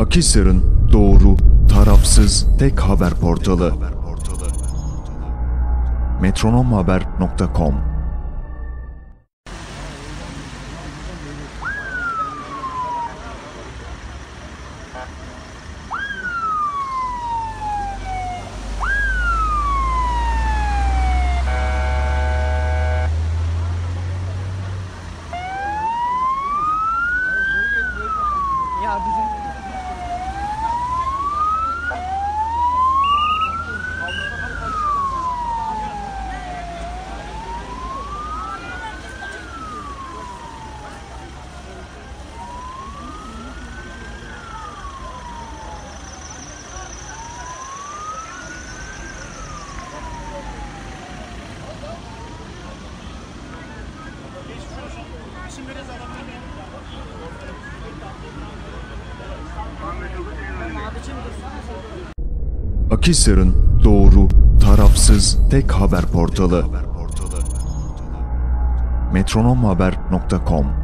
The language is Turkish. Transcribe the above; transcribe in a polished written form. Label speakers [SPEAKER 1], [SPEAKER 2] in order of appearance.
[SPEAKER 1] Akhisar'ın doğru, tarafsız tek haber portalı metronomhaber.com.
[SPEAKER 2] Ya bizim
[SPEAKER 1] Akhisar'ın doğru, tarafsız tek haber portalı metronomhaber.com.